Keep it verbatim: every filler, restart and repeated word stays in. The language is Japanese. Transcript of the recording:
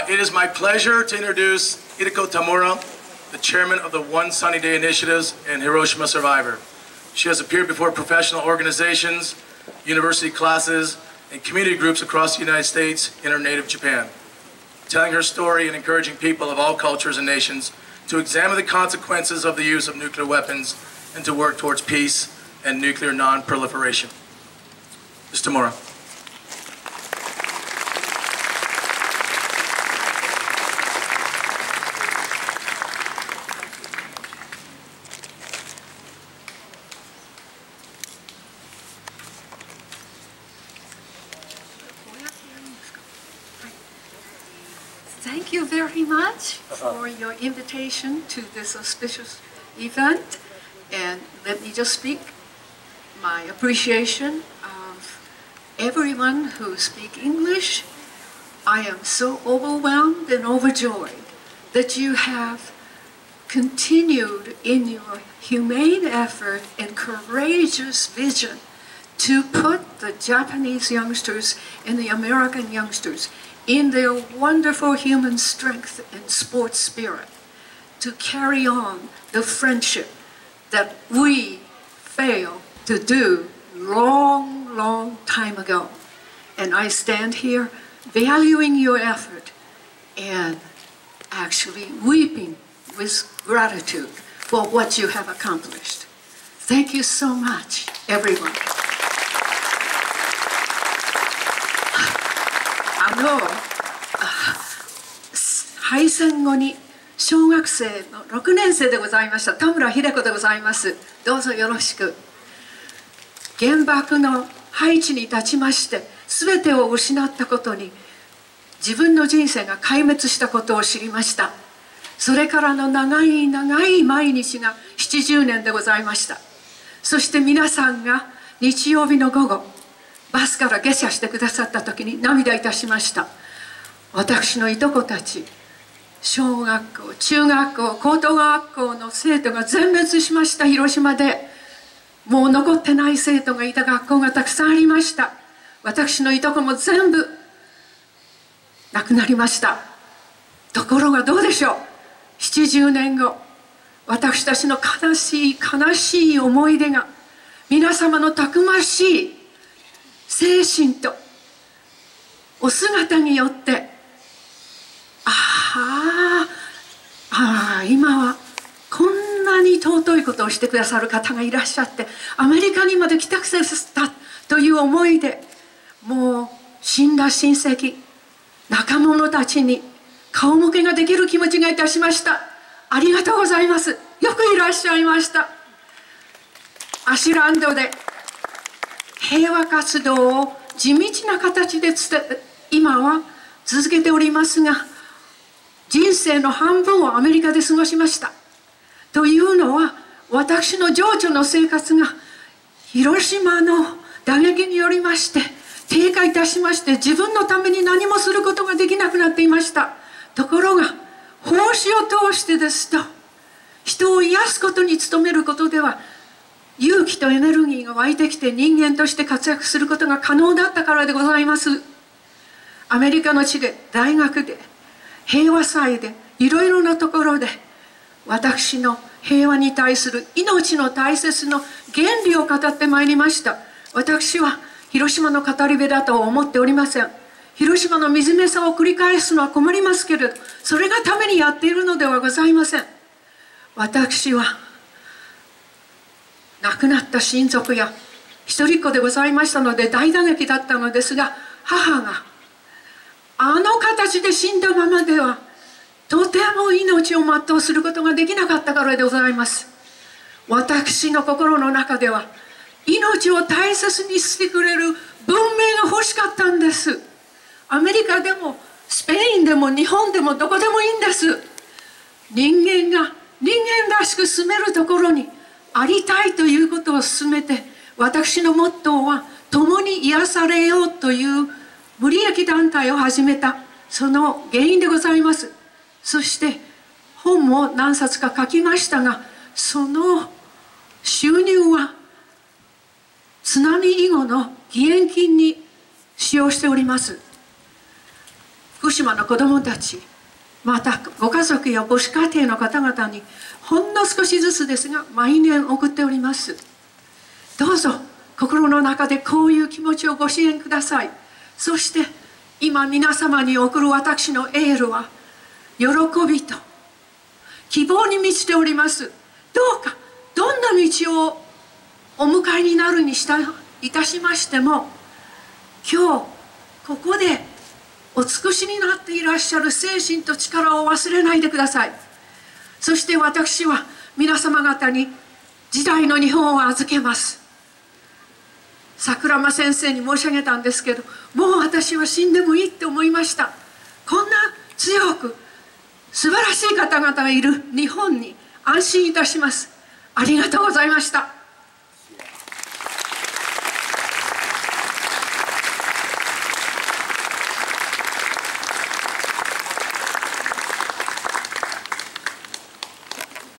it is my pleasure to introduce Hiriko Tamura, the chairman of the One Sunny Day Initiatives and Hiroshima survivor. She has appeared before professional organizations, university classes, and community groups across the United States in her native Japan, telling her story and encouraging people of all cultures and nations to examine the consequences of the use of nuclear weapons and to work towards peace and nuclear non-proliferation. Miz Tamura. Thank you very much for your invitation to this auspicious event. And let me just speak my appreciation of everyone who speaks English. I am so overwhelmed and overjoyed that you have continued in your humane effort and courageous vision to put the Japanese youngsters and the American youngsters in their wonderful human strength and sports spirit to carry on the friendship that we failed to do long, long time ago. And I stand here valuing your effort and actually weeping with gratitude for what you have accomplished. Thank you so much, everyone. あの、敗戦後に小学生のろくねん生でございました田村秀子でございます。どうぞよろしく。原爆の配置に立ちまして全てを失ったことに自分の人生が壊滅したことを知りました。それからの長い長い毎日がななじゅうねんでございました。そして皆さんが日曜日の午後バスから下車してくださった時に涙いたしました。私のいとこたち、小学校、中学校、高等学校の生徒が全滅しました。広島でもう残ってない生徒がいた学校がたくさんありました。私のいとこも全部亡くなりました。ところがどうでしょう、ななじゅうねんご私たちの悲しい悲しい思い出が皆様のたくましい精神とお姿によって、ああ、ああ、今はこんなに尊いことをしてくださる方がいらっしゃって、アメリカにまで来たくさしたという思いで、もう死んだ親戚、仲間たちに顔向けができる気持ちがいたしました。ありがとうございます。よくいらっしゃいました。アシュランドで平和活動を地道な形で今は続けておりますが、人生の半分をアメリカで過ごしました。というのは、私の情緒の生活が広島の打撃によりまして低下いたしまして、自分のために何もすることができなくなっていました。ところが奉仕を通してですと、人を癒すことに努めることでは勇気とエネルギーが湧いてきて人間として活躍することが可能だったからでございます。アメリカの地で、大学で、平和祭で、いろいろなところで私の平和に対する命の大切な原理を語ってまいりました。私は広島の語り部だとは思っておりません。広島の惨めさを繰り返すのは困りますけれど、それがためにやっているのではございません。私は亡くなった親族や一人っ子でございましたので大打撃だったのですが、母があの形で死んだままではとても命を全うすることができなかったからでございます。私の心の中では命を大切にしてくれる文明が欲しかったんです。アメリカでもスペインでも日本でもどこでもいいんです。人間が人間らしく住めるところにありたいということを進めて、私のモットーは共に癒されようという無利益団体を始めた、その原因でございます。そして本も何冊か書きましたが、その収入は津波以後の義援金に使用しております。福福島の子どもたち、またご家族や母子家庭の方々にほんの少しずつですが毎年送っております。どうぞ心の中でこういう気持ちをご支援ください。そして今皆様に送る私のエールは喜びと希望に満ちております。どうかどんな道をお迎えになるにしたいたしましても、今日ここでお尽くしになっていらっしゃる精神と力を忘れないでください。そして私は皆様方に時代の日本を預けます。桜間先生に申し上げたんですけど、もう私は死んでもいいって思いました。こんな強く素晴らしい方々がいる日本に安心いたします。ありがとうございました。